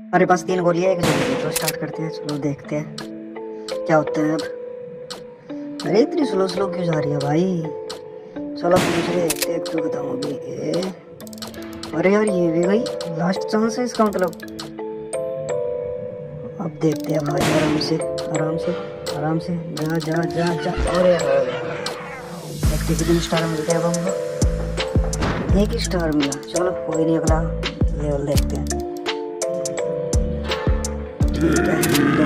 हमारे पास 3 गोली है, एक जोड़ी है, तो स्टार्ट करते हैं। चलो देखते हैं क्या होता है अब। अरे इतनी स्लो स्लो क्यों जा रही है भाई। चलो अब दूसरे देखते हैं, क्यों खत्म होगी ये। अरे यार ये भी गई, लास्ट चांस है इसका मतलब। अब देखते हैं भाई, आराम से आराम से आराम से, जा जा जा जा। अरे देखते कितने स्टार मिलते हैं अब हमको। एक ही स्टार मिला, चलो कोई नहीं, अगला लेवल देखते हैं। ठीक है,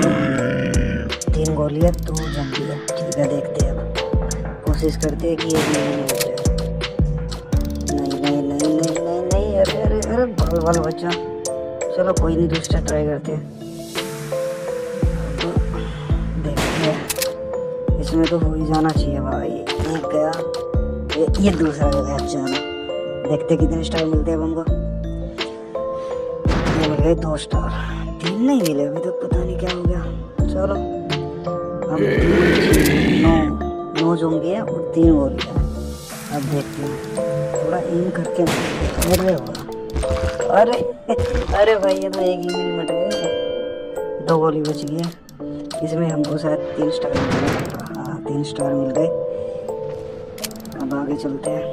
3 गोली है, 2 जंगी है। ठीक है देखते हैं, अब कोशिश करते हैं कि ये नहीं हो जाए। नहीं नहीं नहीं नहीं नहीं नहीं, अरे अरे अरे बाल बाल बच्चा। चलो कोई नहीं, दूसरा ट्राई करते हैं। तो देखते हैं, इसमें तो हो ही जाना चाहिए भाई। एक गया, ये दूसरा गया। चलो देखते कितने स्टार मिलते हैं अब हमको। ये मिल गए 2 स्टार, 3 नहीं मिले अभी तक, पता नहीं क्या हो गया। चलो अब 9 जोंगी है और 3 गोली है। अब देखते हैं, थोड़ा एम करके अरे वाह, अरे अरे भाई ये तो एक ही मिनट है। 2 गोली बच गई है, इसमें हमको शायद 3 स्टार मिल गए। हाँ 3 स्टार मिल गए। अब आगे चलते हैं।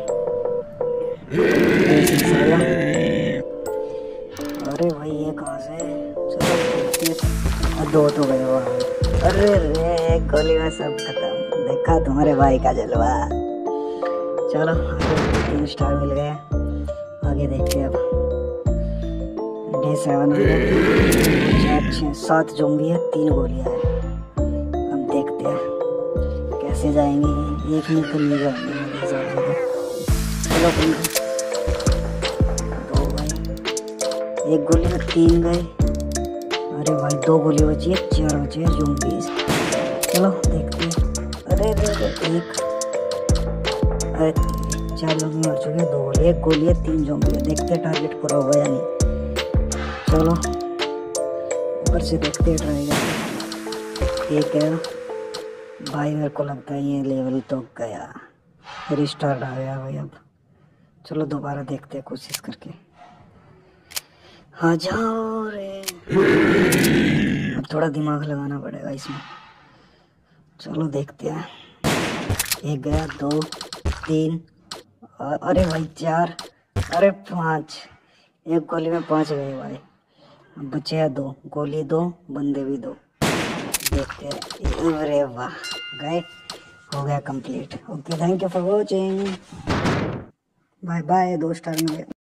अरे भाई ये कहाँ से, चलो देखते हैं। 2 तो गए वाह। अरे रे गोली में सब खत्म, देखा तुम्हारे भाई का जलवा। चलो आगे 3 स्टार मिल गए। आगे देखते हैं अब। डे 7 4 6 7 जोंबी है, 3 गोलियां है। अब देखते हैं कैसे जाएंगे, एक में तो नहीं जाएंगे। चलो 2 गए, 1 गोली में 3 गए। अरे भाई 2 गोली बची है, 4 बचे हैं जोंबीज। चलो देखते हैं। अरे एक, अरे 4 जोंबी मर चुके हैं, 2 गोली, 1 गोली है, 3 जोंबी है। देखते हैं टारगेट पूरा हुआ या नहीं। चलो ऊपर से देखते हैं, ट्राई करते। ठीक है भाई, मेरे को लगता है ये लेवल तो गया, रिस्टार्ट आ गया भाई। अब चलो दोबारा देखते हैं कोशिश करके। आ जाओ रे, अब थोड़ा दिमाग लगाना पड़ेगा इसमें। चलो देखते हैं। 1 गया, 2 3, अरे भाई 4, अरे 5। 1 गोली में 5 गए भाई। अब बचे हैं 2 गोली, 2 बंदे भी 2। देखते हैं। अरे वाह गए, हो गया complete. Okay thank you for watching, bye bye. 2 star मिले।